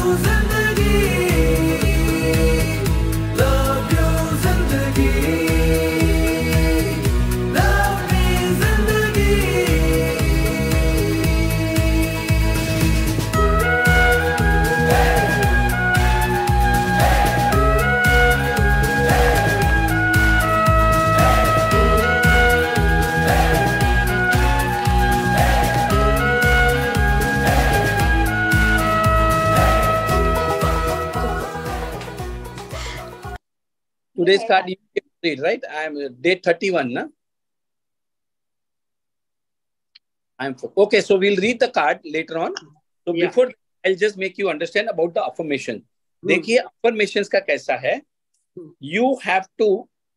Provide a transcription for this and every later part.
Today's card you can read, right? I am day 31, na? Okay, so we'll read the card later on. So before I'll just make you understand about the affirmation. देखिए affirmations का कैसा है? You have to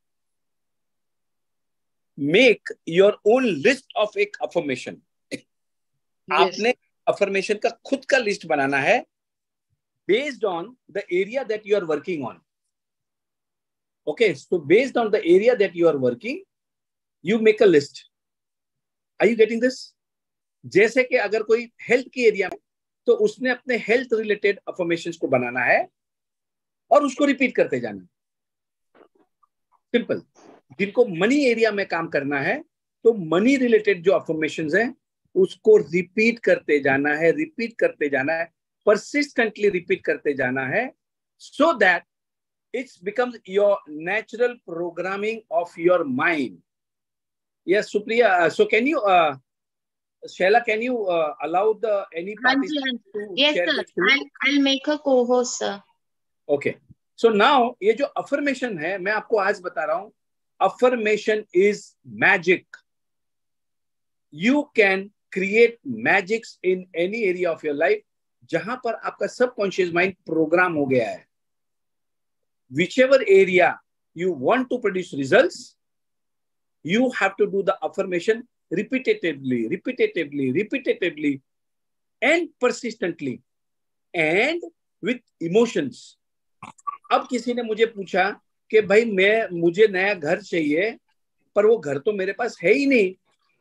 make your own list of एक affirmation. आपने affirmation का खुद का list बनाना है based on the area that you are working on. Okay, so based on the area that you are working, you make a list. Are you getting this? जैसे कि अगर कोई हेल्थ की एरिया में, तो उसने अपने हेल्थ रिलेटेड अफर्मेशंस को बनाना है और उसको रिपीट करते जाना है. सिंपल. जिनको मनी एरिया में काम करना है, तो मनी रिलेटेड जो अफर्मेशंस हैं उसको रिपीट करते जाना है, रिपीट करते जाना है, परसिस्टेंटली रिपीट करते जाना है, so that it becomes your natural programming of your mind. Yes, Supriya. So can you, Shaila, can you allow the any participant to share sir. the screen? I'll make a co-host, sir. Okay. So now ये जो affirmation है, मैं आपको आज बता रहा हूँ. Affirmation is magic. You can create magics in any area of your life, जहां पर आपका subconscious mind program हो गया है. Whichever area you want to produce results, you have to do the affirmation repetitively, and persistently, and with emotions. अब किसी ने मुझे पूछा कि भाई मुझे नया घर चाहिए, पर वो घर तो मेरे पास है ही नहीं.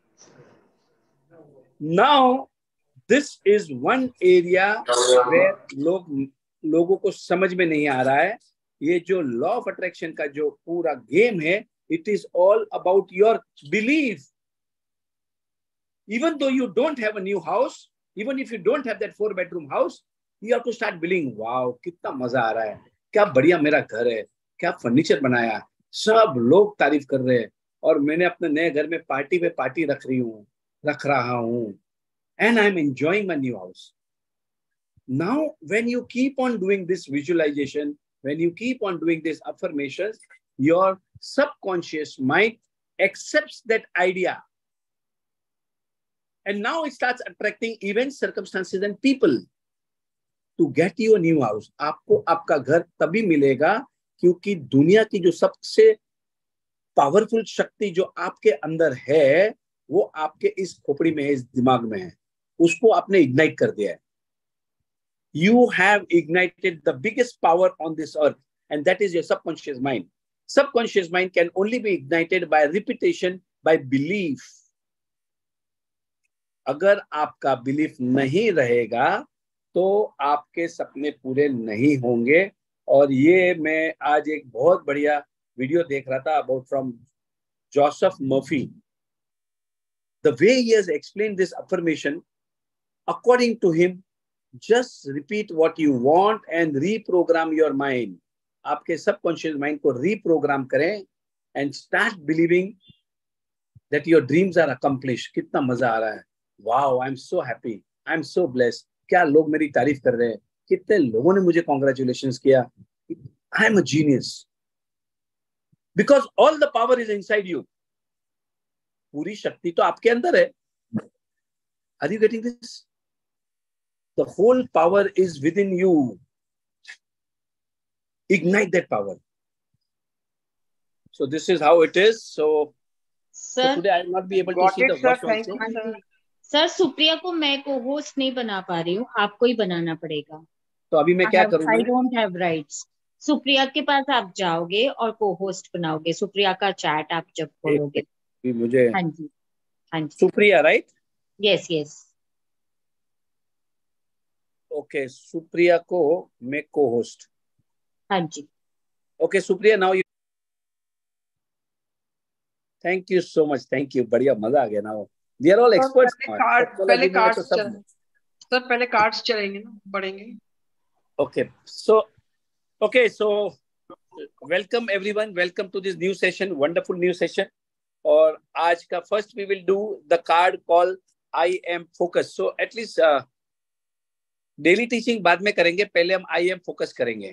Now, this is one area where लोगों को समझ में नहीं आ रहा है. ये जो लॉ ऑफ अट्रैक्शन का जो पूरा गेम है, it is all about your belief. Even though you don't have a new house, even if you don't have that 4-bedroom house, you have to start believing, wow, कितना मजा आ रहा है, क्या बढ़िया मेरा घर है, क्या फर्नीचर बनाया, सब लोग तारीफ कर रहे हैं, और मैंने अपने नए घर में पार्टी पे पार्टी रख रहा हूँ, and I'm enjoying my new house. Now, when you keep on doing this visualization, when you keep on doing these affirmations, your subconscious mind accepts that idea. And now it starts attracting events, circumstances, and people to get you a new house. आपको आपका घर तभी मिलेगा क्योंकि दुनिया की जो सबसे पावरफुल शक्ति जो आपके अंदर है, वो आपके इस खोपड़ी में है, इस दिमाग में है. उसको आपने इग्नाइट कर दिया है. You have ignited the biggest power on this earth, and that is your subconscious mind. Subconscious mind can only be ignited by repetition, by belief. अगर आपका बिलीफ नहीं रहेगा तो आपके सपने पूरे नहीं होंगे. और ये मैं आज एक बहुत बढ़िया वीडियो देख रहा था about from Joseph Murphy. The way he has explained this affirmation, according to him, just repeat what you want and reprogram your mind. आपके सबकॉन्शियस माइंड को रीप्रोग्राम करें and start believing that your dreams are accomplished. कितना मजा आ रहा है. Wow, I'm so happy. I'm so blessed. क्या लोग मेरी तारीफ कर रहे हैं, कितने लोगों ने मुझे congratulations किया. I'm a genius. Because all the power is inside you. पूरी शक्ति तो आपके अंदर है. Are you getting this? The whole power is within you. Ignite that power. So this is how it is. So today I will not be able to see the work also. Sir, Supriya को मैं को host नहीं बना पा रही हूँ, आपको ही बनाना पड़ेगा. तो अभी मैं क्या करूँ? I don't have rights. Supriya के पास आप जाओगे और को होस्ट बनाओगे. सुप्रिया का चैट आप जब खोलोगे मुझे. हाँ जी, हाँ जी. Supriya, right? Yes yes. Okay, Supriya को मैं को होस्ट। हाँ जी। Okay Supriya, now you. Thank you so much, thank you, बढ़िया, मजा आ गया ना। We are all experts. पहले कार्ड्स चलेंगे ना, बढ़ेंगे। Okay so welcome everyone, welcome to this new session, wonderful new session. और आज का first we will do the card call I am focus. So at least daily teaching बाद में करेंगे, पहले हम आई एम फोकस करेंगे।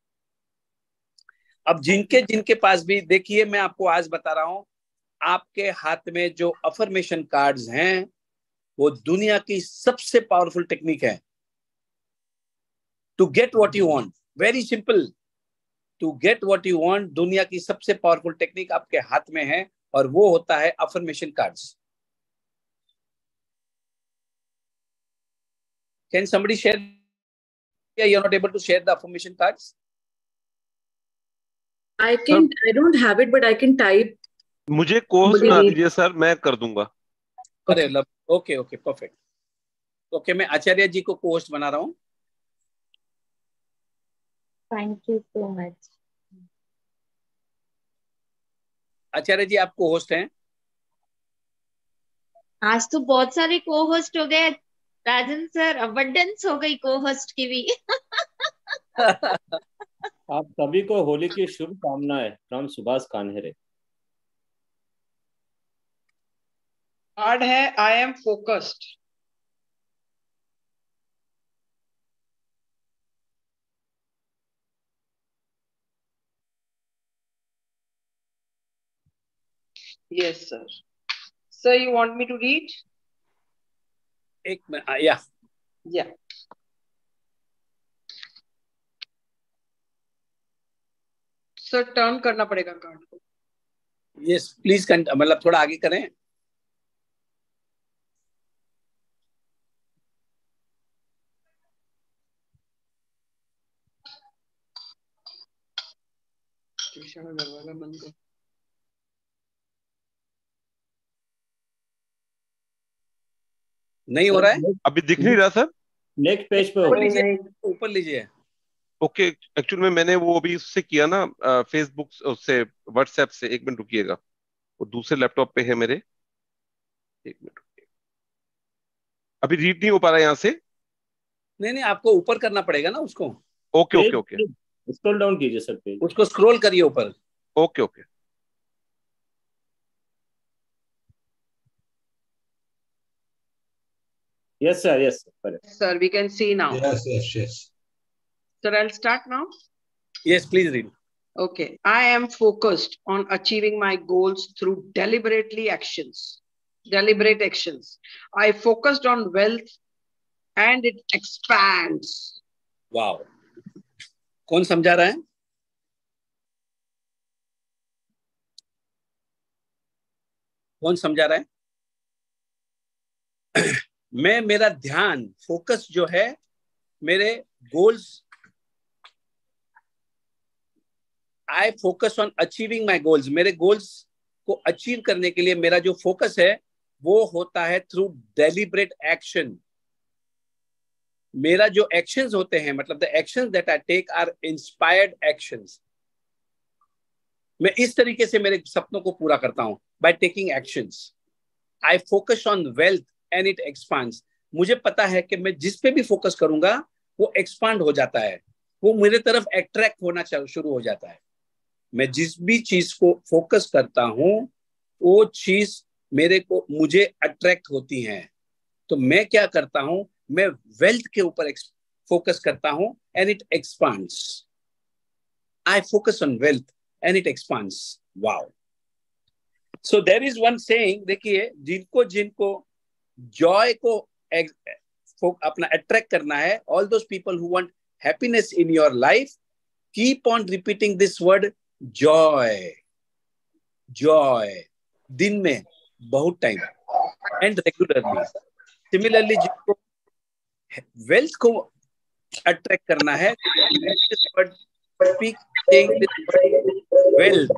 अब जिनके जिनके पास भी, देखिए मैं आपको आज बता रहा हूं, आपके हाथ में जो अफर्मेशन कार्ड्स हैं वो दुनिया की सबसे पावरफुल टेक्निक है to get what you want. Very simple, to get what you want, दुनिया की सबसे पावरफुल टेक्निक आपके हाथ में है, और वो होता है affirmation cards. Can somebody share? You are not able to share the affirmation cards? I don't have it, but I can type. मुझे कोर्स बना दीजिए सर, मैं कर दूंगा। अरे ओके ओके परफेक्ट। ओके, मैं आचार्य जी को होस्ट बना रहा हूँ। Thank you so much. Acharya ji आप को होस्ट हैं। आज तो बहुत सारे को होस्ट हो गए राजन सर, अबंडेंस हो गई को होस्ट की भी। आप सभी को होली की शुभकामनाएं फ्रॉम सुभाष कान्हेरे। कार्ड है I am focused. Yes, sir. Sir, you want me to read? एक मिनट, या Yeah. सर टर्न करना पड़ेगा कार्ड को। यस प्लीज, मतलब थोड़ा आगे करें। दरवाजा बंद कर। नहीं हो रहा है अभी दिख नहीं रहा सर। नेक्स्ट पेज पे ऊपर लीजिए। ओके, एक्चुअली में मैंने वो अभी उससे किया ना, फेसबुक उससे, व्हाट्सएप से। एक मिनट रुकिएगा, वो दूसरे लैपटॉप पे है मेरे। एक मिनट रुकिए, अभी रीड नहीं हो पा रहा है यहाँ से। नहीं नहीं, आपको ऊपर करना पड़ेगा ना उसको। Okay okay okay, scroll down कीजिए सर पेज, उसको स्क्रॉल करिए ऊपर। Okay okay. Yes sir, yes sir. Sir, we can see now. Yes. Sir, I'll start now. Yes please read. Okay. I am focused on achieving my goals through deliberate actions. I focused on wealth and it expands. Wow, कौन समझा रहा है? कौन समझा रहा है? मैं, मेरा ध्यान, फोकस जो है मेरे goals, I focus on achieving my goals. मेरे गोल्स को अचीव करने के लिए मेरा जो फोकस है वो होता है थ्रू डेलिब्रेट एक्शन। मेरा जो एक्शंस होते हैं, मतलब the actions that I take are inspired actions. मैं इस तरीके से मेरे सपनों को पूरा करता हूं, by taking actions. I focus on wealth and it expands. मुझे पता है कि मैं जिस पे भी फोकस करूंगा वो एक्सपांड हो जाता है, वो मेरे तरफ अट्रैक्ट होना शुरू हो जाता है। मैं जिस भी चीज को फोकस करता हूं वो चीज मुझे अट्रैक्ट होती है। तो मैं क्या करता हूं, मैं वेल्थ के ऊपर फोकस करता हूं and it expands. I focus on wealth and it expands. Wow. So there is one saying, देखिए जिनको जिनको जॉय को अपना अट्रैक्ट करना है, all those people who want happiness in your life, keep on repeating this word joy. Joy दिन में बहुत टाइम एंड रेगुलरली। सिमिलरली जिनको वेल्थ को अट्रैक्ट करना है, speak wealth.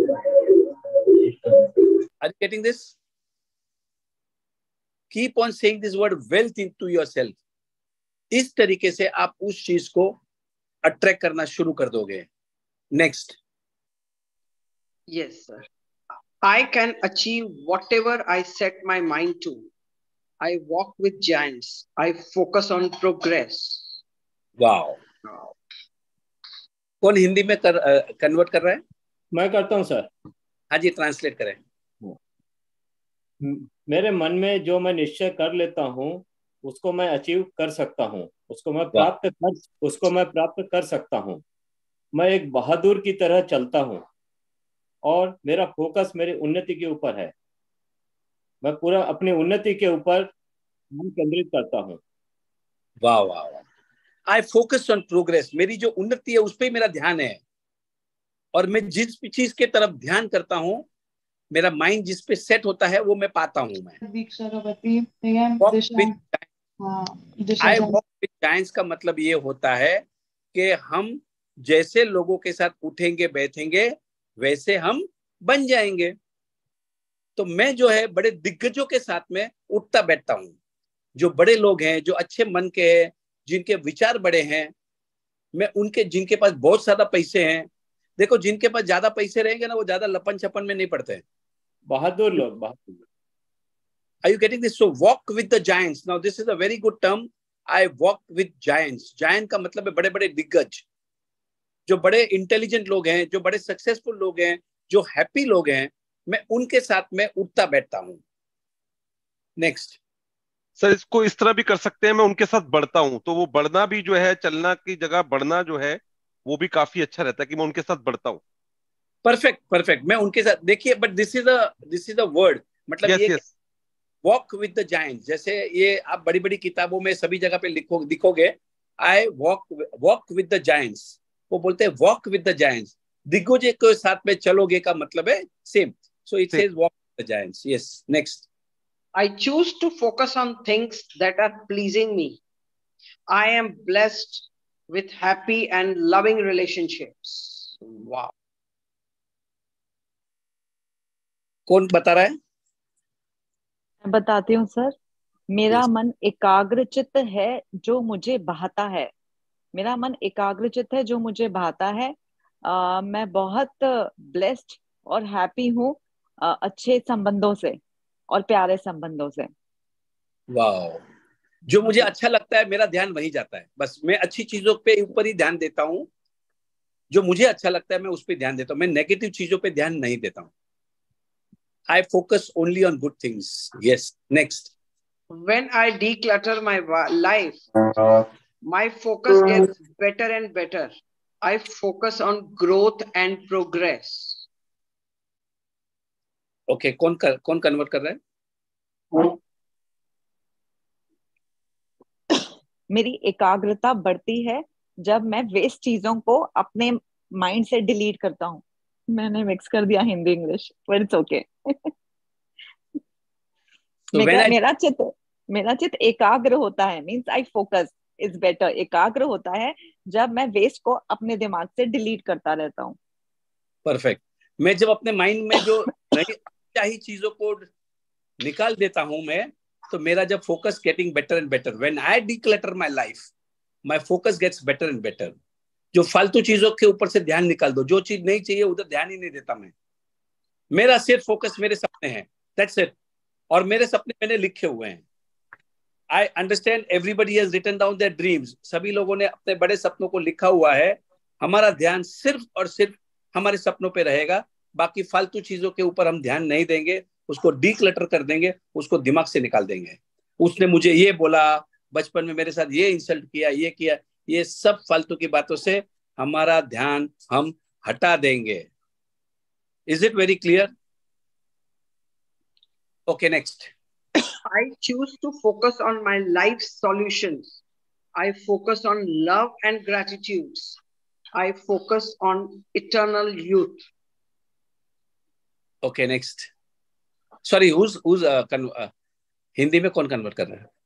Are you getting this? Keep on saying this word wealth into yourself. इस तरीके से आप उस चीज को अट्रैक्ट करना शुरू कर दोगे। Next. Yes, sir. I can achieve whatever I set my mind to. I walk with giants. I focus on progress. Wow. कौन हिंदी में कन्वर्ट कर रहा है? मैं करता हूँ सर। हाँ जी, ट्रांसलेट करें। मेरे मन में जो मैं निश्चय कर लेता हूँ उसको मैं अचीव कर सकता हूँ, उसको मैं प्राप्त कर सकता हूँ। मैं एक बहादुर की तरह चलता हूँ और मेरा फोकस मेरी उन्नति के ऊपर है। मैं पूरा अपनी उन्नति के ऊपर मन केंद्रित करता हूँ। वाह वाह वाह। I focus on progress. मेरी जो उन्नति है उस पर मेरा ध्यान है, और मैं जिस चीज के तरफ ध्यान करता हूँ, मेरा माइंड जिस पे सेट होता है वो मैं पाता हूँ। मैं आई वॉक विद जायंट्स का मतलब ये होता है कि हम जैसे लोगों के साथ उठेंगे बैठेंगे वैसे हम बन जाएंगे। तो मैं जो है बड़े दिग्गजों के साथ में उठता बैठता हूँ। जो बड़े लोग हैं, जो अच्छे मन के हैं, जिनके विचार बड़े हैं, मैं उनके, जिनके पास बहुत ज्यादा पैसे हैं। देखो, जिनके पास ज्यादा पैसे रहेंगे ना, वो ज्यादा लपन छपन में नहीं पड़ते हैं। बहादुर लोग, बहादुर। Are you getting this? So walk with the giants. Now this is a very good term. I walk with giants. Giant का मतलब है बड़े बड़े दिग्गज, जो बड़े इंटेलिजेंट लोग हैं, जो बड़े सक्सेसफुल लोग हैं, जो हैप्पी लोग हैं, मैं उनके साथ में उठता बैठता हूँ। नेक्स्ट। सर इसको इस तरह भी कर सकते हैं, मैं उनके साथ बढ़ता हूं, तो वो बढ़ना भी जो है, चलना की जगह बढ़ना जो है वो भी काफी अच्छा रहता है कि मैं उनके साथ बढ़ता हूं। Perfect perfect. मैं उनके साथ, देखिए, but this is a word, मतलब यस ये yes. Walk with the giants. जैसे ये आप बड़ी बड़ी किताबों में सभी जगह पे दिखोगे, I walk with the giants. वो बोलते हैं वॉक विद द जायंट्स। दिग्गजों के साथ में चलोगे का मतलब है same. So it says walk with the giants. Yes, next. I choose to focus on things that are pleasing me. I am blessed with happy and loving relationships. Wow. कौन बता रहा है? मैं बताती हूँ सर। मेरा Yes. मन एकाग्रचित्त है जो मुझे बहाता है। मेरा मन एकाग्रचित्त है जो मुझे बहाता है। मैं बहुत ब्लेस्ड और हैप्पी हूँ अच्छे संबंधों से और प्यारे संबंधों से। वाह। जो मुझे अच्छा लगता है मेरा ध्यान वहीं जाता है। बस मैं अच्छी चीजों पे ऊपर ही ध्यान देता हूँ। जो मुझे अच्छा लगता है मैं उस पर ध्यान देता हूँ। मैं नेगेटिव चीजों पे ध्यान नहीं देता हूँ। I focus only on good things. Yes, next. When I declutter my life, my focus gets better and better. I focus on growth and progress. Okay, कौन कन्वर्ट कर रहा है? मेरी एकाग्रता बढ़ती है जब मैं वेस्ट चीजों को अपने माइंड से डिलीट करता हूँ। मैंने मिक्स कर दिया Hindi English, but it's okay. मेरा चित्त एकाग्र होता है, means I focus is better. एकाग्र होता है जब मैं वेस्ट को अपने दिमाग से डिलीट करता रहता हूँ। परफेक्ट। मैं जब अपने माइंड में जो नहीं चाहिए चीजों को निकाल देता हूं मैं, तो मेरा जब focus getting better and better. When I declutter my life, my focus gets better and better. जो फालतू चीजों के ऊपर से ध्यान निकाल दो, जो चीज नहीं चाहिए उधर ध्यान ही नहीं देता मैं। मेरा सिर्फ फोकस मेरे सपने हैं, दैट्स इट। और मेरे सपने मैंने लिखे हुए हैं। I understand everybody has written down their dreams. सभी लोगों ने अपने बड़े सपनों को लिखा हुआ है। हमारा ध्यान सिर्फ और सिर्फ हमारे सपनों पे रहेगा। बाकी फालतू चीजों के ऊपर हम ध्यान नहीं देंगे। उसको डीक्लटर कर देंगे, उसको दिमाग से निकाल देंगे। उसने मुझे ये बोला, बचपन में मेरे साथ ये इंसल्ट किया, ये किया, ये सब फालतू की बातों से हमारा ध्यान हम हटा देंगे। Is it very clear? Okay, next. I choose to focus on my life's solutions. I focus on love and gratitudes. I focus on eternal youth. Okay, next. Sorry, Hindi में कौन कन्वर्ट कर रहा है?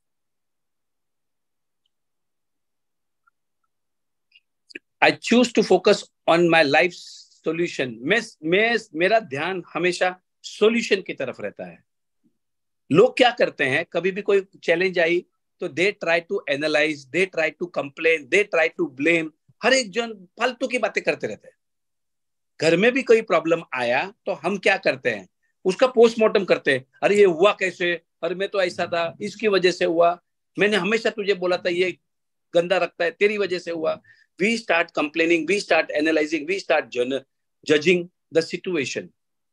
I choose to focus on my life solution. मेरा ध्यान हमेशा solution की तरफ रहता है। लोग क्या करते हैं, कभी भी कोई चैलेंज आई तो they try to analyse, they try to complain, they try to blame. हर एक जन फालतू की बातें करते रहते हैं. घर में भी कोई प्रॉब्लम आया तो हम क्या करते हैं, उसका पोस्टमार्टम करते हैं. अरे ये हुआ कैसे, अरे मैं तो ऐसा था, इसकी वजह से हुआ, मैंने हमेशा तुझे बोला था ये गंदा रखता है, तेरी वजह से हुआ. We start complaining, we start analysing, we start judging the situation.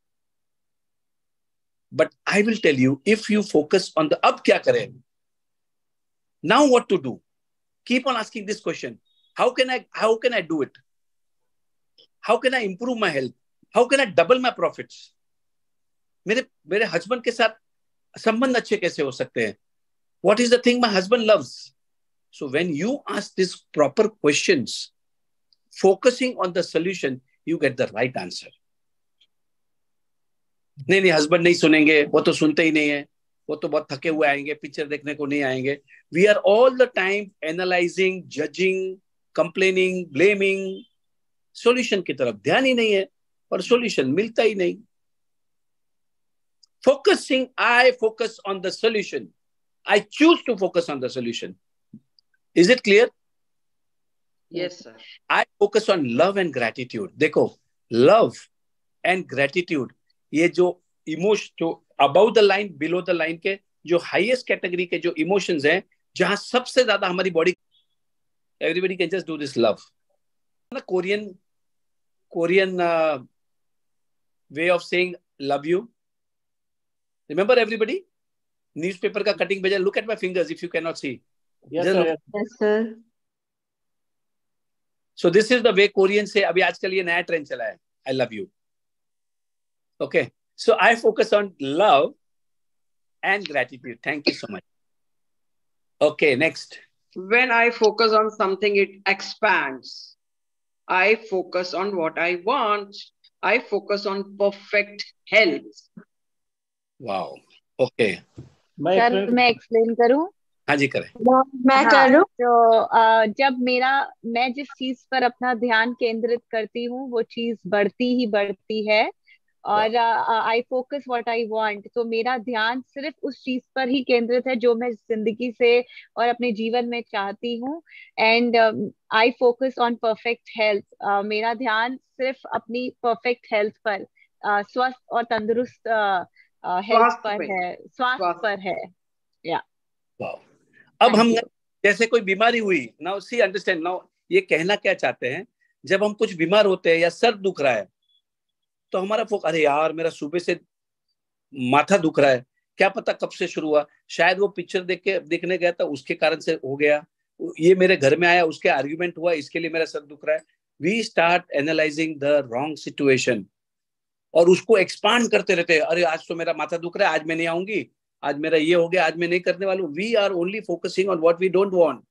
But I will tell you, if you focus on the अब क्या करें, now what to do, keep on asking this question. How can I do it? How can I improve my health? How can I double my profits? मेरे husband के साथ संबंध अच्छे कैसे हो सकते हैं? What is the thing my husband loves? So when you ask these proper questions, focusing on the solution, you get the right answer. नहीं, हस्बैंड नहीं सुनेंगे, वो तो सुनते ही नहीं है, वो तो बहुत थके हुए आएंगे, पिक्चर देखने को नहीं आएंगे. We are all the time analyzing, judging, complaining, blaming. Solution की तरफ ध्यान ही नहीं है और solution मिलता ही नहीं. I focus on the solution. I choose to focus on the solution. Is it clear? Yes, sir. I focus on love and gratitude. देखो, love and gratitude, ये जो इमोशन, जो above the line, below the line के जो highest category के जो emotions हैं, जहां सबसे ज्यादा हमारी body, everybody can just do this love. Korean way of saying love you. Remember everybody? Newspaper का cutting भेजा. Look at my fingers if you cannot see. Yes, sir. Yes, sir. So this is the way Koreans say. अभी आजकल ये नया trend चला है. I love you. Okay. So I focus on love and gratitude. Thank you so much. Okay, next. When I focus on something, it expands. I focus on what I want. I focus on perfect health. Wow. Okay. Sir मैं explain करूं? हाँ जी करें. मैं करूं. तो जब मैं जिस चीज पर अपना ध्यान केंद्रित करती हूँ वो चीज बढ़ती ही बढ़ती है. और I focus what I want, तो मेरा ध्यान सिर्फ उस चीज पर ही केंद्रित है जो मैं जिंदगी से और अपने जीवन में चाहती हूँ. And I focus on perfect health. मेरा ध्यान सिर्फ अपनी परफेक्ट हेल्थ पर, स्वस्थ और तंदुरुस्त हेल्थ पर है, स्वास्थ्य पर है. या अब हम जैसे कोई बीमारी हुई, नाउ सी अंडरस्टैंड, नाउ ये कहना क्या चाहते हैं, जब हम कुछ बीमार होते हैं या सर दुख रहा है तो हमारा फोकस, अरे यार मेरा सुबह से माथा दुख रहा है, क्या पता कब से शुरू हुआ, शायद वो पिक्चर देखने गया था उसके कारण से हो गया, ये मेरे घर में आया उसके आर्ग्यूमेंट हुआ इसके लिए मेरा सर दुख रहा है. We start analysing the wrong situation और उसको एक्सपांड करते रहते हैं. अरे आज तो मेरा माथा दुख रहा है, आज मैं नहीं आऊंगी, आज मेरा ये हो गया, आज मैं नहीं करने वाला हूं. We are only focusing on what we don't want.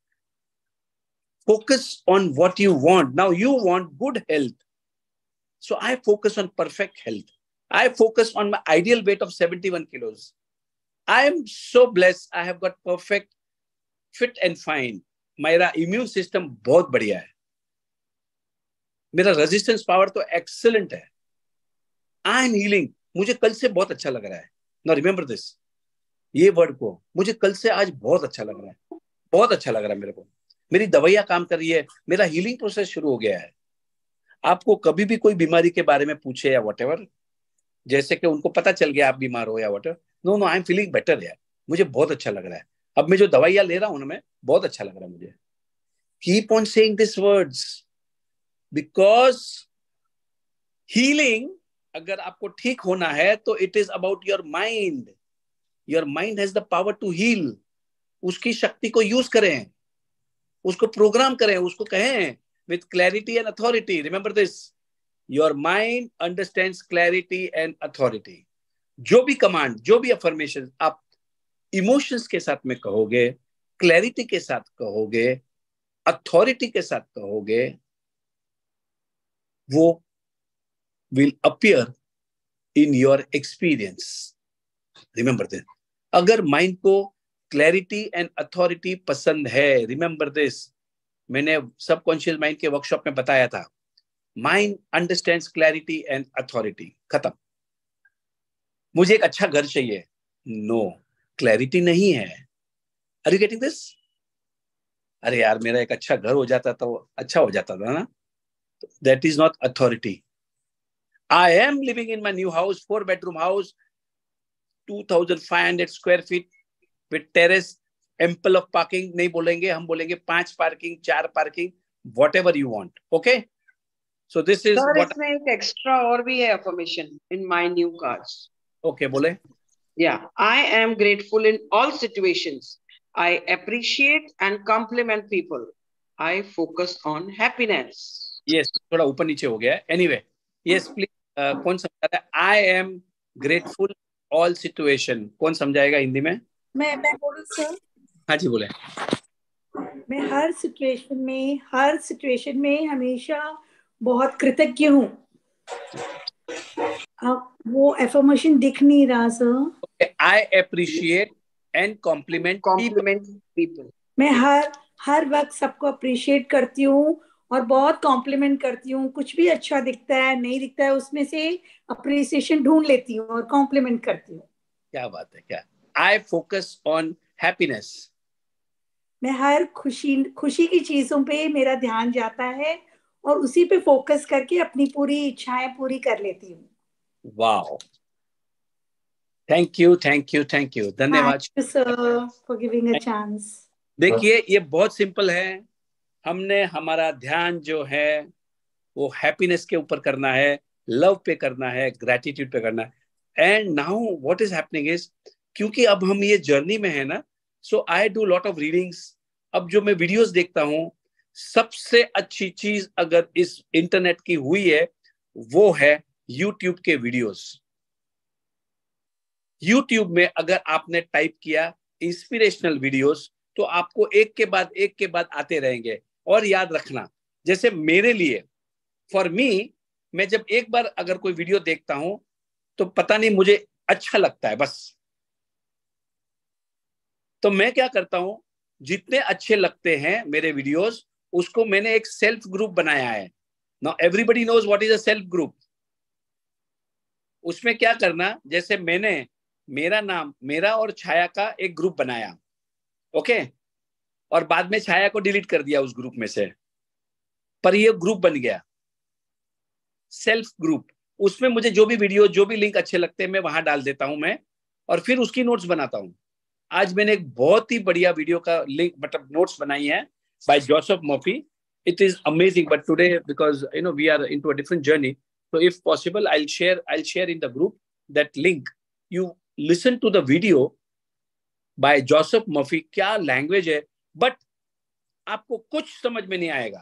Focus on what you want. Now you want good health, so I focus on perfect health. I focus on my ideal weight of 71 kilos. I am so blessed. I have got perfect, fit and fine. मेरा immune system बहुत बढ़िया है. मेरा resistance power तो excellent है. I am healing. मुझे कल से बहुत अच्छा लग रहा है. Now remember this. ये वर्ड को, मुझे कल से आज बहुत अच्छा लग रहा है, बहुत अच्छा लग रहा है मेरे को. मेरी दवाइयां काम कर रही है, मेरा हीलिंग प्रोसेस शुरू हो गया है. आपको कभी भी कोई बीमारी के बारे में पूछे या व्हाटएवर, जैसे कि उनको पता चल गया आप बीमार हो या whatever, no I am feeling better यार, मुझे बहुत अच्छा लग रहा है, अब मैं जो दवाइयां ले रहा हूं उनमें बहुत अच्छा लग रहा है मुझे. Keep on saying this words, because healing, अगर आपको ठीक होना है तो it is about your mind. Your mind has the power to heal. उसकी शक्ति को यूज करें, उसको प्रोग्राम करें, उसको कहें with clarity and authority. Remember this. Your mind understands clarity and authority. जो भी कमांड, जो भी अफर्मेशन आप इमोशंस के साथ में कहोगे, क्लैरिटी के साथ कहोगे, अथॉरिटी के साथ कहोगे, वो will appear in your experience. Remember this. अगर माइंड को क्लैरिटी एंड अथॉरिटी पसंद है, रिमेंबर दिस, मैंने सबकॉन्शियस माइंड के वर्कशॉप में बताया था, mind understands clarity and authority. खत्म. मुझे एक अच्छा घर चाहिए, नो, क्लैरिटी नहीं है. Are you getting this? अरे यार मेरा एक अच्छा घर हो जाता तो अच्छा हो जाता था ना. That is not authority. I am living in my new house, 4-bedroom house, 2,500 square feet with terrace, ample of parking. नहीं बोलेंगे, हम बोलेंगे 5 parking, 4 parking, whatever you want. Okay? So this is Sir, what. इसमें एक extra और भी है affirmation in my new cards. Okay, बोले. Yeah, I am grateful in all situations. I appreciate and compliment people. I focus on happiness. Yes, थोड़ा ऊपर नीचे हो गया है. Anyway, yes, please. कौन समझा रहा है? I am grateful all situation. कौन समझाएगा हिंदी में? मैं बोलूं सर? हाँ जी बोले. मैं हर सिचुएशन में हमेशा बहुत कृतज्ञ हूँ. अब वो एफर्मेशन दिख नहीं रहा sir. Okay, I appreciate and compliment people. people. मैं हर वक्त सबको अप्रिशिएट करती हूँ और बहुत कॉम्प्लीमेंट करती हूँ. कुछ भी अच्छा दिखता है, नहीं दिखता है, उसमें से अप्रिसिएशन ढूंढ लेती हूँ और कॉम्प्लीमेंट करती हूँ. क्या बात है. क्या? I focus on happiness. मैं हर खुशी की चीजों पे मेरा ध्यान जाता है और उसी पे फोकस करके अपनी पूरी इच्छाएं पूरी कर लेती हूँ. Wow. Thank you, thank you, thank you. धन्यवाद. Thank you, sir, for giving a chance. देखिए ये बहुत सिंपल है. हमने हमारा ध्यान जो है वो हैप्पीनेस के ऊपर करना है, लव पे करना है, ग्रेटिट्यूड पे करना है. And now what is happening is, क्योंकि अब हम ये जर्नी में है ना, so I do lot of readings. अब जो मैं वीडियोस देखता हूँ, सबसे अच्छी चीज अगर इस इंटरनेट की हुई है वो है यूट्यूब के वीडियोस. यूट्यूब में अगर आपने टाइप किया इंस्पिरेशनल वीडियोस तो आपको एक के बाद आते रहेंगे. और याद रखना, जैसे मेरे लिए, फॉर मी, मैं जब एक बार अगर कोई वीडियो देखता हूं तो पता नहीं मुझे अच्छा लगता है बस. तो मैं क्या करता हूं, जितने अच्छे लगते हैं मेरे वीडियोस उसको मैंने एक सेल्फ ग्रुप बनाया है. Now everybody knows what is a self group. उसमें क्या करना, जैसे मैंने मेरा नाम, मेरा और छाया का एक ग्रुप बनाया. ओके. और बाद में छाया को डिलीट कर दिया उस ग्रुप में से, पर ये ग्रुप बन गया सेल्फ ग्रुप. उसमें मुझे जो भी वीडियो, जो भी लिंक अच्छे लगते हैं मैं वहां डाल देता हूं मैं, और फिर उसकी नोट्स बनाता हूं. आज मैंने एक बहुत ही बढ़िया वीडियो का लिंक, मतलब नोट्स बनाई है by Joseph Murphy. It is amazing, but today because we are into a different journey, so if possible I'll share in the group that link. You listen to the video by Joseph Murphy. क्या language है, but आपको कुछ समझ में नहीं आएगा,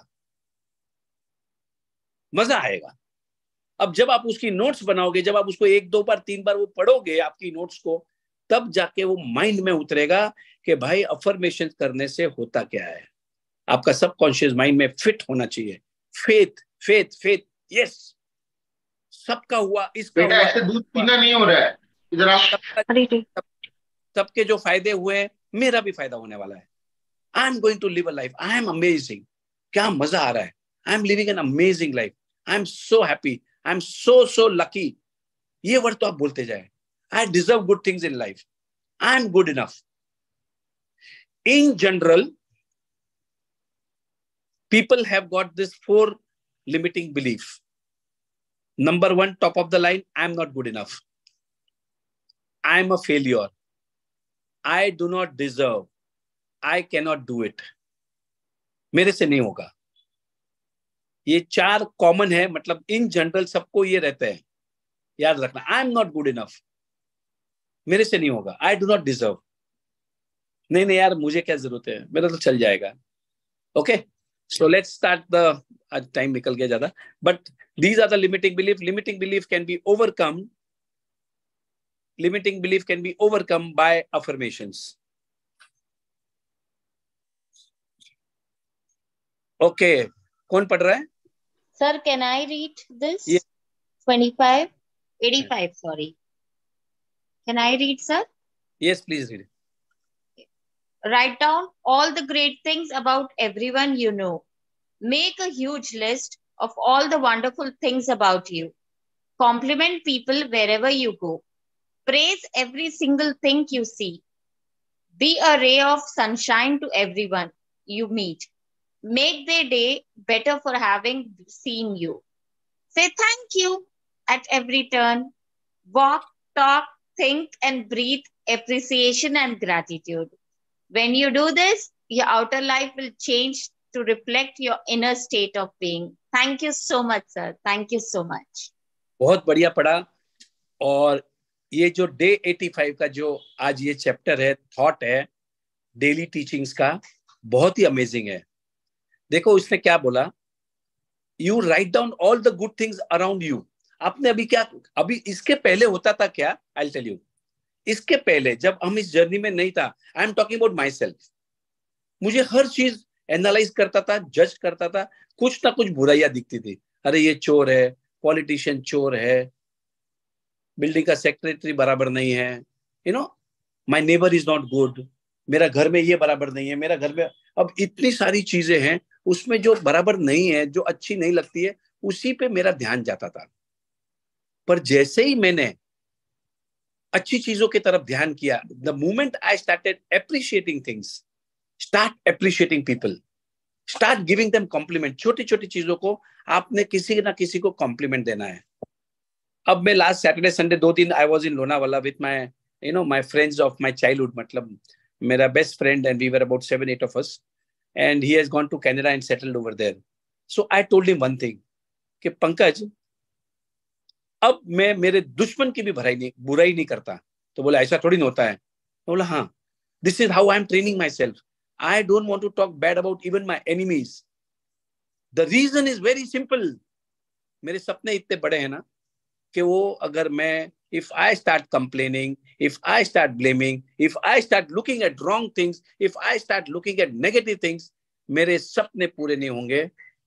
मजा आएगा. अब जब आप उसकी नोट्स बनाओगे, जब आप उसको 1, 2 बार 3 बार वो पढ़ोगे आपकी नोट्स को, तब जाके वो माइंड में उतरेगा कि भाई अफर्मेशन करने से होता क्या है. आपका सबकॉन्शियस माइंड में फिट होना चाहिए. Faith faith faith. यस, सबका हुआ, इसका बेटा हुआ, ऐसे दूध पीना नहीं हो रहा है, इधर आप. सबके जो फायदे हुए मेरा भी फायदा होने वाला है. I am going to live a life, I am amazing. क्या मजा आ रहा है. I am living an amazing life. I am so happy. I am so lucky. ये वर्ड तो आप बोलते जाए. I deserve good things in life. I am good enough. In general people have got this 4 limiting belief. Number 1, top of the line, I am not good enough. I am a failure. I do not deserve. I cannot do it. मेरे से नहीं होगा. ये 4 common है, मतलब in general सबको ये रहते हैं. याद रखना, I am not good enough, मेरे से नहीं होगा. आई डू नॉट डिजर्व, नहीं यार मुझे क्या जरूरत है, मेरा तो चल जाएगा. Okay. So let's start the time निकल गया ज्यादा, but these are the limiting belief. Limiting belief can be overcome. Limiting belief can be overcome by affirmations. Okay, कौन पढ़ रहा है? Sir, can I read this? Yes. 25, 85, sorry. Can I read, sir? Yes, please read. Write down all the great things about everyone you know. Make a huge list of all the wonderful things about you. Compliment people wherever you go. Praise every single thing you see. Be a ray of sunshine to everyone you meet. Make their day better for having seen you. Say thank you at every turn. Walk, talk, think, and breathe appreciation and gratitude. When you do this, your outer life will change to reflect your inner state of being. Thank you so much, sir. Thank you so much. बहुत बढ़िया पढ़ा। और ये जो day 85 का जो आज ये चैप्टर है, थॉट है डेली टीचिंग्स का, बहुत ही अमेजिंग है। देखो उसने क्या बोला, you write down all the good things around you. आपने अभी इसके पहले होता था क्या, आई टेल यू। इसके पहले जब हम इस जर्नी में नहीं था, I am talking about myself, मुझे हर चीज एनालाइज करता था, जज करता था, कुछ ना कुछ बुराइयां दिखती थी। अरे ये चोर है, पॉलिटिशियन चोर है, बिल्डिंग का सेक्रेटरी बराबर नहीं है, you know, my neighbour is not good, मेरा घर में ये बराबर नहीं है, मेरा घर में, अब इतनी सारी चीजें हैं, उसमें जो बराबर नहीं है, जो अच्छी नहीं लगती है, उसी पे मेरा ध्यान जाता था। पर जैसे ही मैंने अच्छी चीजों की तरफ ध्यान किया, the moment I started appreciating things, start appreciating people, start giving them compliment. छोटी छोटी चीजों को आपने किसी ना किसी को कॉम्प्लीमेंट देना है। अब मैं लास्ट सैटरडे संडे 2 दिन I was in Lonavala with my my friends of my childhood, मतलब मेरा best friend, and we were about 7-8 of us, and he has gone to Canada and settled over there. So I told him one thing कि पंकज, अब मैं मेरे दुश्मन की भी बुराई नहीं करता। तो बोला ऐसा थोड़ी ना होता है। तो बोला हाँ, this is how I am training myself. I don't want to talk bad about even my enemies. The reason is very simple, मेरे सपने इतने बड़े हैं ना कि वो अगर मैं, if I start complaining, if I start blaming, if I start looking at wrong things, if I start looking at negative things, मेरे सपने पूरे नहीं होंगे।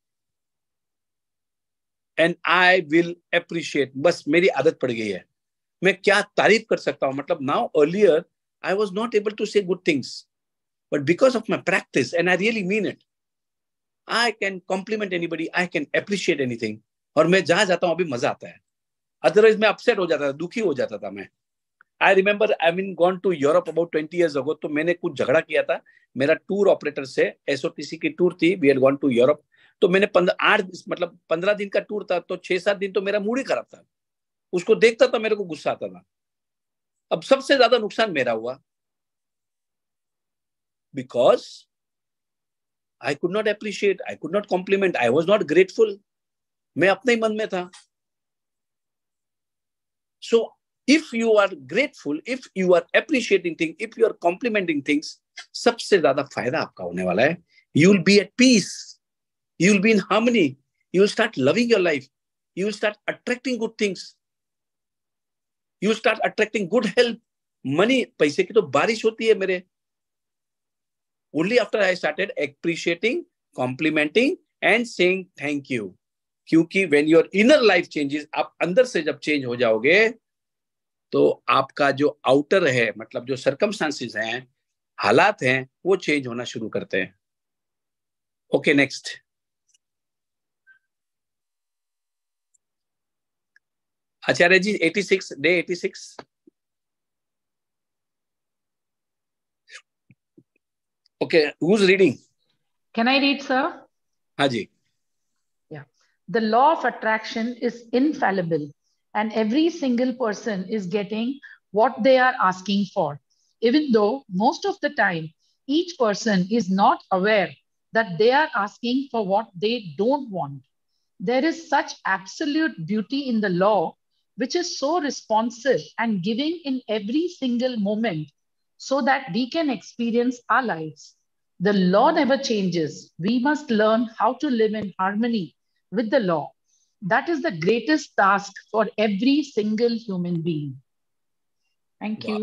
And I will appreciate, बस मेरी आदत पड़ गई है, मैं क्या तारीफ कर सकता हूँ। मतलब now earlier I was not able to say good things, but because of my practice, and I really mean it, I can compliment anybody, I can appreciate anything, और मैं जहां जाता हूँ अभी मजा आता है। अदरवाइज मैं अपसेट हो जाता था, दुखी हो जाता था मैं। I remember I mean gone to Europe about 20 years ago, तो मैंने कुछ झगड़ा किया था मेरा टूर ऑपरेटर से, एसओटीसी की टूर थी, we had gone to Europe. तो मैंने 15 दिन का टूर था, तो 6-7 दिन तो मेरा मूड ही खराब था, उसको देखता था मेरे को गुस्सा आता था। अब सबसे ज्यादा नुकसान मेरा हुआ, because I could not appreciate, I could not compliment, I was not grateful, मैं अपने ही मन में था। So if you are grateful, if you are appreciating things, if you are complimenting things, सबसे ज्यादा फायदा आपका होने वाला है। You will be at peace, you will be in harmony, you will start loving your life, you will start attracting good things, you will start attracting good health, money, पैसे की तो बारिश होती है मेरे। Only after I started appreciating, complimenting and saying thank you. क्योंकि when your inner life changes, आप अंदर से जब चेंज हो जाओगे, तो आपका जो आउटर है, मतलब जो सर्कमस्टांसेस हैं, हालात हैं, वो चेंज होना शुरू करते हैं। Okay, next. Acharya ji 86, day 86। Okay, who's reading? Can I read, sir? हाँ जी। The law of attraction is infallible, and every single person is getting what they are asking for, even though most of the time each person is not aware that they are asking for what they don't want. There is such absolute beauty in the law, which is so responsive and giving in every single moment so that we can experience our lives. The law never changes. We must learn how to live in harmony with the law. That is the greatest task for every single human being. Thank you.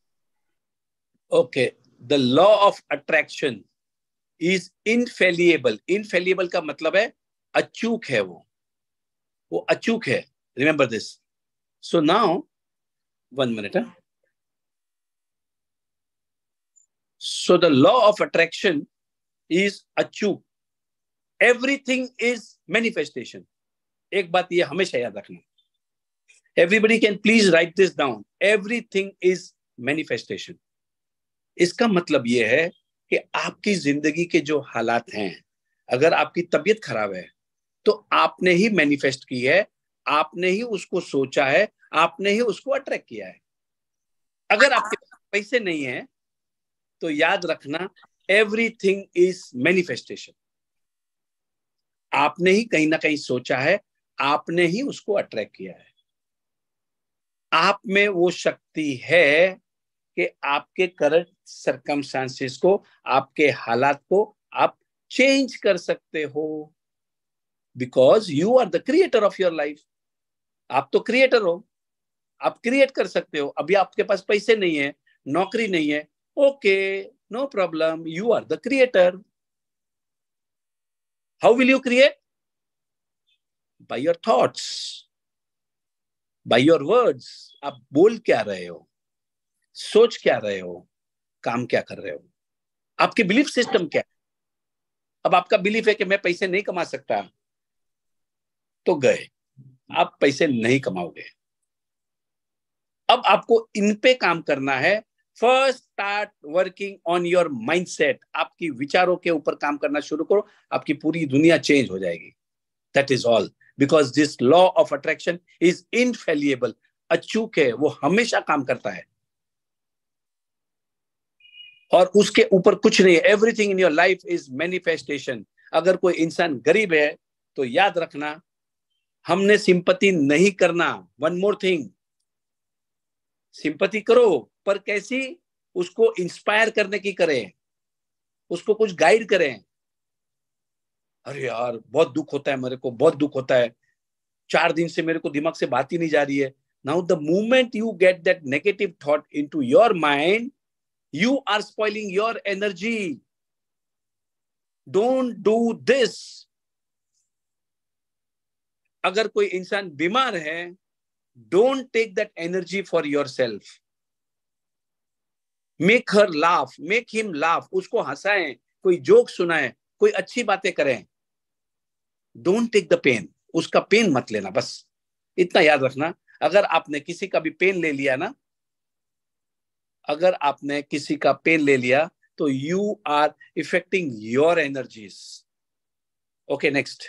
Okay, the law of attraction is infallible. Infallible का मतलब है अचूक है, वो अचूक है। Remember this. So now, 1 minute. So the law of attraction is अचूक. Everything is manifestation. एक बात ये हमेशा याद रखना। Everybody can please write this down. Everything is manifestation. इसका मतलब ये है कि आपकी जिंदगी के जो हालात हैं, अगर आपकी तबीयत खराब है तो आपने ही मैनिफेस्ट की है, आपने ही उसको सोचा है, आपने ही उसको अट्रैक्ट किया है। अगर आपके पास पैसे नहीं है तो याद रखना, एवरीथिंग इज मैनिफेस्टेशन। आपने ही कहीं ना कहीं सोचा है, आपने ही उसको अट्रैक्ट किया है। आप में वो शक्ति है कि आपके करंट सर्कमस्टांसेस को, आपके हालात को आप चेंज कर सकते हो, because you are the creator of your life. आप तो क्रिएटर हो, आप क्रिएट कर सकते हो। अभी आपके पास पैसे नहीं है, नौकरी नहीं है, okay, no problem, you are the creator. How will you create? By your thoughts, by your words. आप बोल क्या रहे हो, सोच क्या रहे हो, काम क्या कर रहे हो, आपकी बिलीफ सिस्टम क्या है। अब आपका बिलीफ है कि मैं पैसे नहीं कमा सकता, तो गए, आप पैसे नहीं कमाओगे। अब आपको इन पे काम करना है। First start working on your mindset. आपकी विचारों के ऊपर काम करना शुरू करो, आपकी पूरी दुनिया चेंज हो जाएगी। That is all, because this law of attraction is infallible. अचूक है, वो हमेशा काम करता है और उसके ऊपर कुछ नहीं है। Everything in your life is manifestation. अगर कोई इंसान गरीब है तो याद रखना, हमने सिंपैथी नहीं करना। वन मोर थिंग, सिंपैथी करो पर कैसी? उसको इंस्पायर करने की करें, उसको कुछ गाइड करें। अरे यार बहुत दुख होता है, मेरे को बहुत दुख होता है, 4 दिन से मेरे को दिमाग से बात ही नहीं जा रही है। Now the moment you get that negative thought into your mind, you are spoiling your energy. Don't do this. अगर कोई इंसान बीमार है, don't take that energy for yourself. Make her laugh, make him laugh. उसको हंसाएं, कोई joke सुनाएं, कोई अच्छी बातें करें। Don't take the pain. उसका पेन मत लेना, बस इतना याद रखना। अगर आपने किसी का भी पेन ले लिया ना, अगर आपने किसी का पेन ले लिया तो you are affecting your energies. Okay, next.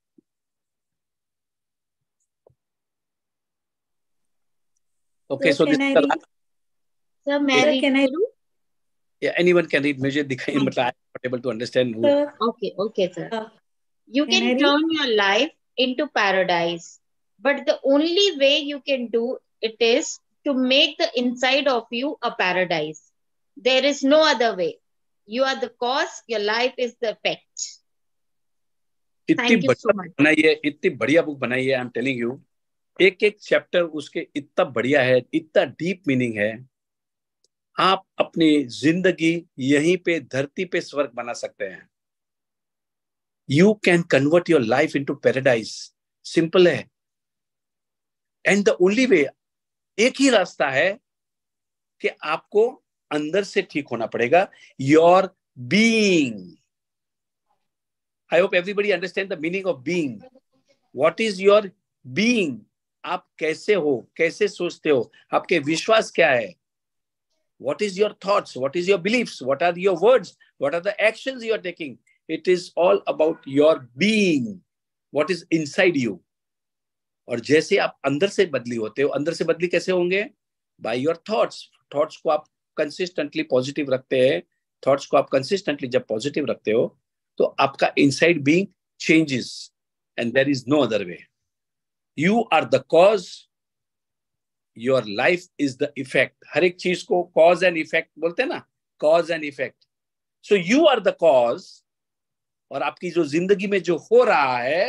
Okay, so this Sir, may I read through? Yeah, anyone can read. मुझे दिखाई, मतलब I am not able to understand who. Okay, sir. You can turn your life into paradise, but the only way you can do it is to make the inside of you a paradise. There is no other way. You are the cause, your life is the effect. इतनी Thank you so much. बनाई है, इतनी बढ़िया book बनाई है। I am telling you, एक एक chapter उसके इतना बढ़िया है, इतना डीप मीनिंग है। आप अपनी जिंदगी यहीं पे धरती पे स्वर्ग बना सकते हैं। You can convert your life into paradise. Simple है, एंड द ओनली वे, एक ही रास्ता है कि आपको अंदर से ठीक होना पड़ेगा। Your being, I hope everybody understand the meaning of being. What is your being? आप कैसे हो, कैसे सोचते हो, आपके विश्वास क्या है? What is your thoughts? What is your beliefs? What are your words? What are the actions you are taking? It is all about your being. What is inside you? और जैसे आप अंदर से बदली होते हो, अंदर से बदली कैसे होंगे? By your thoughts. थॉट्स को आप कंसिस्टेंटली पॉजिटिव रखते हैं, थॉट्स को आप कंसिस्टेंटली जब पॉजिटिव रखते हो तो आपका inside being changes, and there is no other way. You are the cause, your life is the effect. हर एक चीज को कॉज एंड इफेक्ट बोलते हैं ना, cause and effect. So you are the cause, और आपकी जो जिंदगी में जो हो रहा है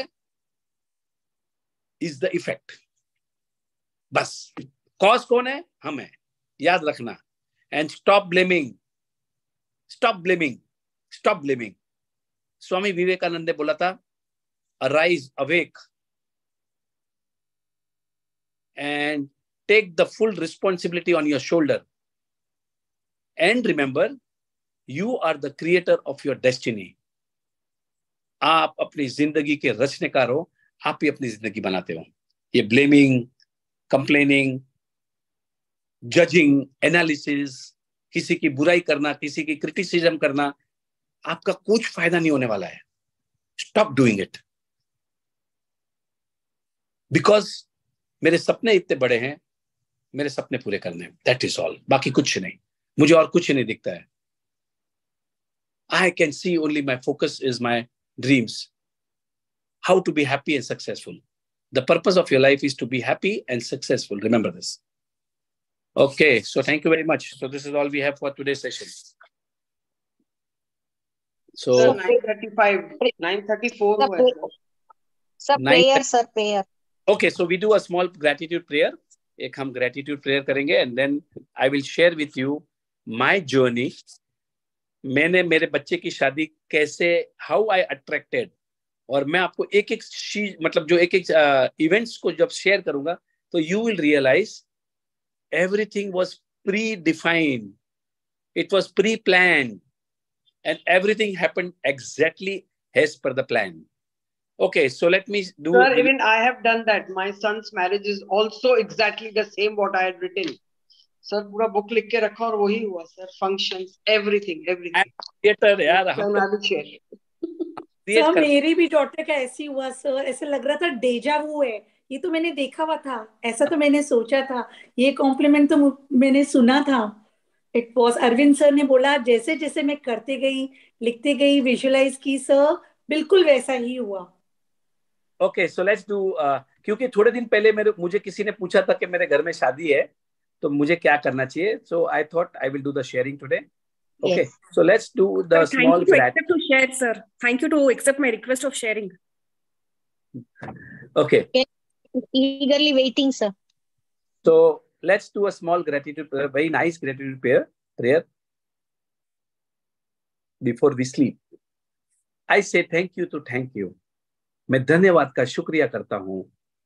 इज द इफेक्ट। बस कॉज कौन है? हम है, याद रखना। And stop blaming, stop blaming, stop blaming. Swami Vivekananda ने बोला था, arise awake and take the full responsibility on your shoulder, and remember you are the creator of your destiny. आप अपनी जिंदगी के रचनेकार हो, आप ही अपनी जिंदगी बनाते हो। ये ब्लेमिंग, कंप्लेनिंग, जजिंग, एनालिसिस किसी की बुराई करना, किसी की क्रिटिसिज्म करना, आपका कुछ फायदा नहीं होने वाला है. Stop doing it. बिकॉज मेरे सपने इतने बड़े हैं, मेरे सपने पूरे करने हैं. That is all. बाकी कुछ नहीं, मुझे और कुछ नहीं दिखता है. I can see only my focus is my dreams. How to be happy and successful. The purpose of your life is to be happy and successful. Remember this. Okay, so thank you very much. So this is all we have for today's session. So 9:35, 9:34 हुआ है sir. Sir, prayer, sir, prayer. Okay, so we do a small gratitude prayer. एक हम gratitude prayer करेंगे and then I will share with you my journey. मैंने मेरे बच्चे की शादी कैसे, हाउ आई अट्रैक्टेड, और मैं आपको एक एक चीज, मतलब जो एक एक इवेंट्स को जब शेयर करूंगा तो you will realise everything was predefined, it was preplanned and everything happened exactly as per the plan. Okay, so let me do. Sir, even I have done that. My son's marriage is also exactly the same what I had written. Sir पूरा book लिख के रखा और वही हुआ sir. Functions, everything theatre यार, हम sir मेरी भी डॉटर का ऐसी हुआ सर. ऐसे लग रहा था डेजा वू है, ये तो मैंने देखा हुआ था, ऐसा तो मैंने सोचा था, ये कॉम्प्लीमेंट तो मैंने सुना था. इट वॉज अरविंद सर ने बोला, जैसे जैसे मैं करते गई, लिखते गई, विजुअलाइज की सर, बिल्कुल वैसा ही हुआ. Okay, so let's do. क्योंकि थोड़े दिन पहले मुझे किसी ने पूछा था कि मेरे घर में शादी है तो मुझे क्या करना चाहिए. So I thought I will do the sharing today. Okay, so let's do the small. Thank you to accept to share, sir. Thank you to accept my request of sharing. Okay. Eagerly waiting, sir. So let's do a small gratitude prayer, very nice gratitude prayer before we sleep. I say thank you to thank you. मैं धन्यवाद का शुक्रिया करता हूँ.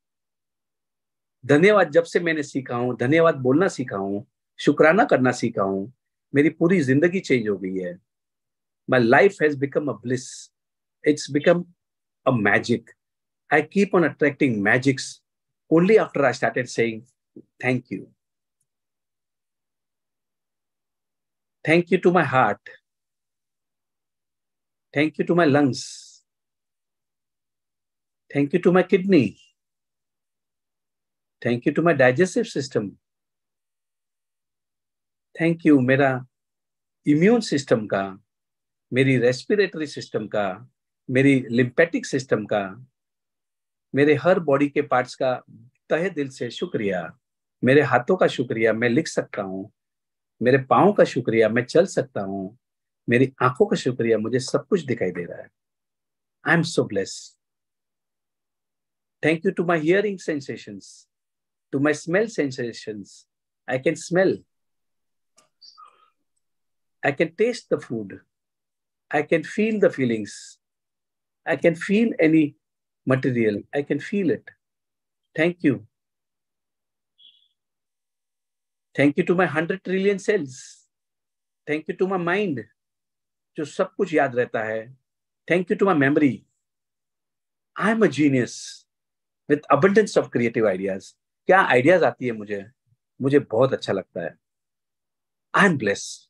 धन्यवाद जब से मैंने सीखा हूँ, धन्यवाद बोलना सीखा हूँ, शुक्राना करना सीखा हूँ, मेरी पूरी जिंदगी चेंज हो गई है. My life has become a bliss. It's become a magic. I keep on attracting magics only after I started saying thank you. Thank you to my heart. Thank you to my lungs. Thank you to my kidney. Thank you to my digestive system. Thank you मेरा immune system का, मेरी respiratory system का, मेरी lymphatic system का, मेरे हर body के parts का तहे दिल से शुक्रिया. मेरे हाथों का शुक्रिया, मैं लिख सकता हूँ. मेरे पाँव का शुक्रिया, मैं चल सकता हूँ. मेरी आंखों का शुक्रिया, मुझे सब कुछ दिखाई दे रहा है. I am so blessed. Thank you to my hearing sensations, to my smell sensations. I can smell. I can taste the food. I can feel the feelings. I can feel any material. I can feel it. Thank you. Thank you to my 100 trillion cells. Thank you to my mind, जो सब कुछ याद रहता है. Thank you to my memory. I am a genius with abundance of creative ideas. क्या ideas आती है मुझे बहुत अच्छा लगता है. I am blessed.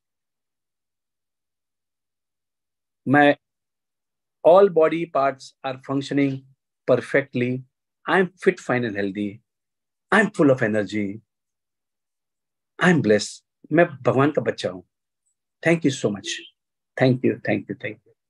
My all body parts are functioning perfectly. I am fit, fine and healthy. I am full of energy. I am blessed. मैं भगवान का बच्चा हूं. Thank you so much. Thank you, thank you, thank you.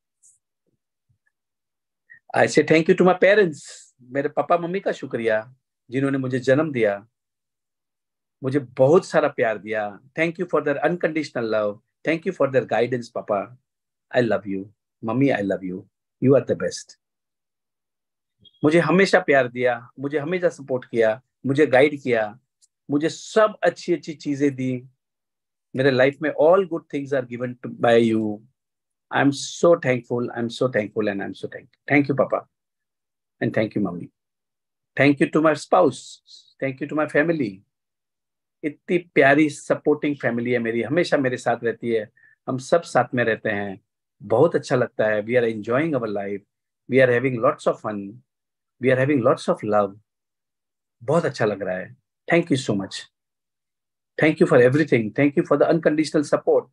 I say thank you to my parents. मेरे papa mummy का शुक्रिया, जिन्होंने मुझे जन्म दिया, मुझे बहुत सारा प्यार दिया. Thank you for their unconditional love. Thank you for their guidance, Papa. I love you. Mummy, I love you. You are the best. मुझे हमेशा प्यार दिया, मुझे हमेशा सपोर्ट किया, मुझे गाइड किया, मुझे सब अच्छी अच्छी चीजें दी. मेरे लाइफ में all good things are given by you. I'm so thankful. I'm so thankful and I'm so thankful. Thank you, Papa. And thank you, Mummy. Thank you to my spouse. Thank you to my family. इतनी प्यारी supporting family है मेरी, हमेशा मेरे साथ रहती है. हम सब साथ में रहते हैं, बहुत अच्छा लगता है. We are enjoying our life. We are having lots of fun. We are having lots of love. बहुत अच्छा लग रहा है. Thank you so much. Thank you for everything. Thank you for the unconditional support.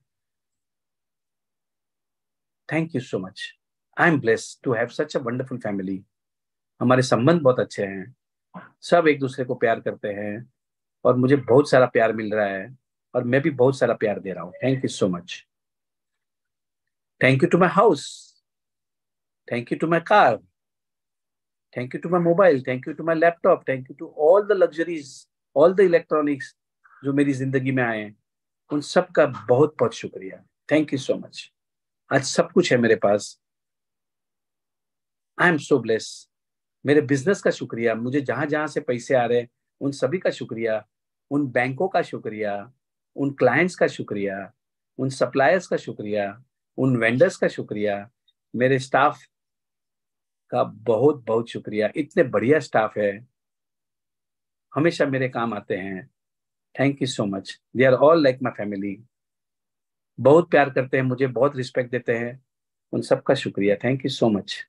Thank you so much. I'm blessed to have such a wonderful family. हमारे संबंध बहुत अच्छे हैं, सब एक दूसरे को प्यार करते हैं और मुझे बहुत सारा प्यार मिल रहा है और मैं भी बहुत सारा प्यार दे रहा हूँ. Thank you so much. Thank you to my house. Thank you to my car. Thank you to my mobile. Thank you to my laptop. Thank you to all the luxuries, all the electronics जो मेरी जिंदगी में आए, उन सब का बहुत बहुत शुक्रिया. Thank you so much. आज सब कुछ है मेरे पास. I am so blessed. मेरे बिजनेस का शुक्रिया, मुझे जहां जहां से पैसे आ रहे हैं उन सभी का शुक्रिया, उन बैंकों का शुक्रिया, उन क्लाइंट्स का शुक्रिया, उन सप्लायर्स का शुक्रिया, उन वेंडर्स का शुक्रिया, मेरे स्टाफ का बहुत बहुत शुक्रिया. इतने बढ़िया स्टाफ है, हमेशा मेरे काम आते हैं. Thank you so much. They are all like my family. बहुत प्यार करते हैं मुझे, बहुत रिस्पेक्ट देते हैं, उन सबका शुक्रिया. Thank you so much.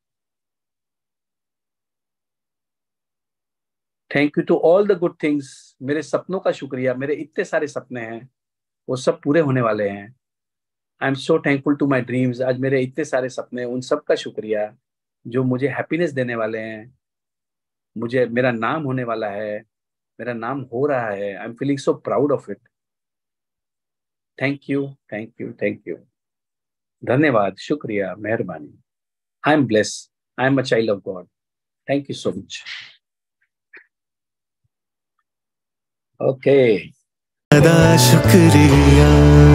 Thank you to all the good things. मेरे सपनों का शुक्रिया. मेरे इतने सारे सपने हैं, वो सब पूरे होने वाले हैं. I am so thankful to my dreams. आज मेरे इतने सारे सपने, उन सब का शुक्रिया जो मुझे हैप्पीनेस देने वाले हैं. मुझे मेरा नाम होने वाला है, मेरा नाम हो रहा है. I am feeling so proud of it. Thank you, thank you, thank you. धन्यवाद, शुक्रिया, मेहरबानी. I am blessed. I am a child of God. Thank you so much. Okay. शुक्रिया,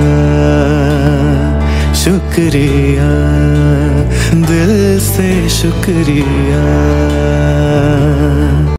शुक्रिया, दिल से शुक्रिया.